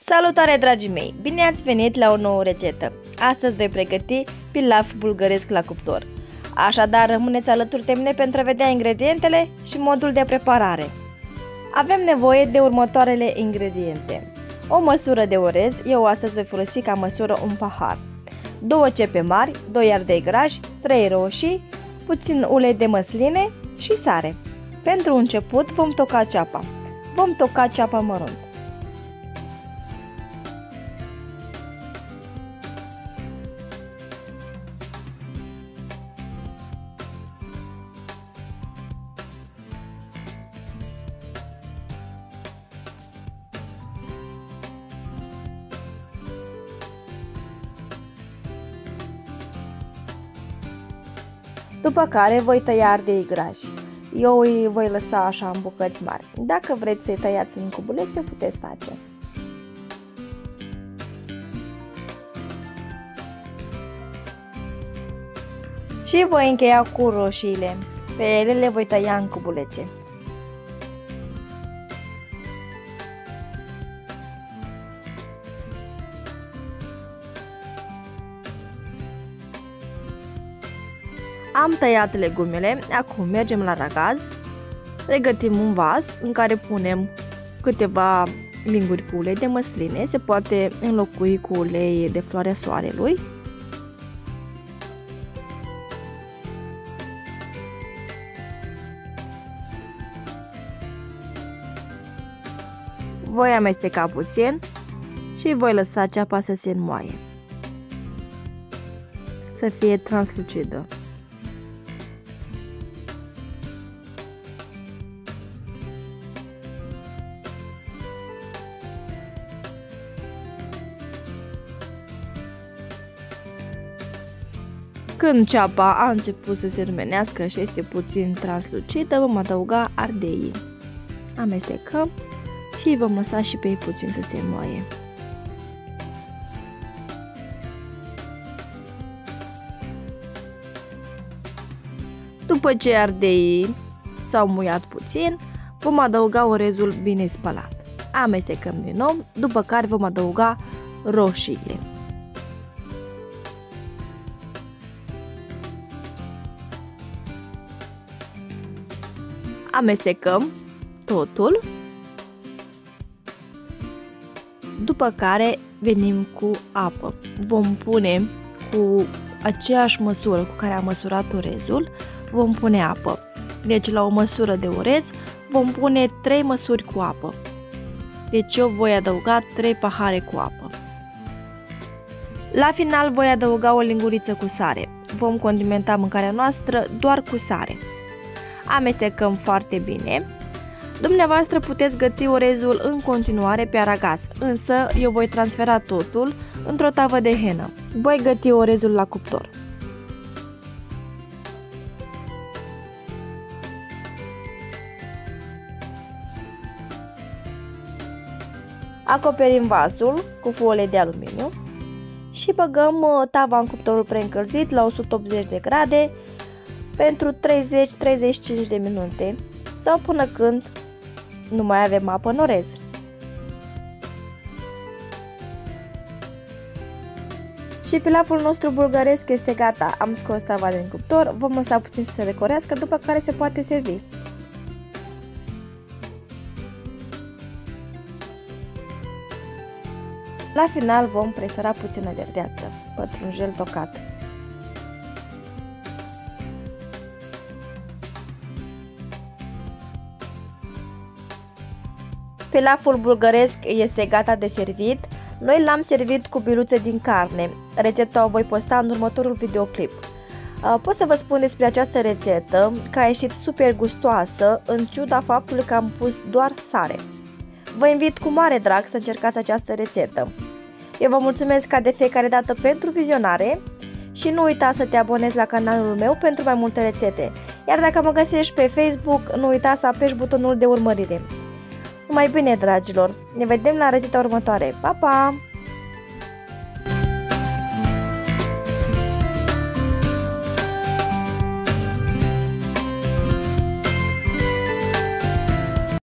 Salutare, dragii mei! Bine ați venit la o nouă rețetă! Astăzi voi pregăti pilaf bulgăresc la cuptor. Așadar, rămâneți alături de mine pentru a vedea ingredientele și modul de preparare. Avem nevoie de următoarele ingrediente. O măsură de orez, eu astăzi voi folosi ca măsură un pahar. 2 cepe mari, 2 ardei grași, 3 roșii, puțin ulei de măsline și sare. Pentru început vom toca ceapa. Vom toca ceapa mărunt. După care voi tăia ardei grași. Eu îi voi lăsa așa în bucăți mari. Dacă vreți să-i tăiați în cubulețe, o puteți face. Și voi încheia cu roșiile. Pe ele le voi tăia în cubulețe. Am tăiat legumele, acum mergem la ragaz. Pregătim un vas în care punem câteva linguri cu ulei de măsline, se poate înlocui cu ulei de floarea soarelui. Voi amesteca puțin și voi lăsa ceapa să se înmoaie, să fie translucidă. Când ceapa a început să se rumenească și este puțin translucidă, vom adăuga ardeii. Amestecăm și vom lăsa și pe ei puțin să se înmoaie. După ce ardeii s-au muiat puțin, vom adăuga orezul bine spălat. Amestecăm din nou, după care vom adăuga roșiile. Amestecăm totul, după care venim cu apă. Vom pune cu aceeași măsură cu care am măsurat orezul, vom pune apă. Deci la o măsură de orez vom pune 3 măsuri cu apă. Deci eu voi adăuga 3 pahare cu apă. La final voi adăuga o linguriță cu sare. Vom condimenta mâncarea noastră doar cu sare. Amestecăm foarte bine. Dumneavoastră puteți găti orezul în continuare pe aragaz, însă eu voi transfera totul într-o tavă de henă. Voi găti orezul la cuptor. Acoperim vasul cu folie de aluminiu și băgăm tava în cuptorul preîncălzit la 180 de grade pentru 30-35 de minute sau până când nu mai avem apă în orez. Și pilaful nostru bulgăresc este gata. Am scos tava din cuptor, vom lăsa puțin să se recorească, după care se poate servi. La final vom presăra puțină verdeață, pătrunjel tocat. Pilaful bulgăresc este gata de servit. Noi l-am servit cu biluțe din carne. Rețeta o voi posta în următorul videoclip. Pot să vă spun despre această rețetă că a ieșit super gustoasă, în ciuda faptului că am pus doar sare. Vă invit cu mare drag să încercați această rețetă. Eu vă mulțumesc ca de fiecare dată pentru vizionare și nu uita să te abonezi la canalul meu pentru mai multe rețete. Iar dacă mă găsești pe Facebook, nu uita să apeși butonul de urmărire. Numai bine, dragilor! Ne vedem la rețeta următoare. Pa, pa!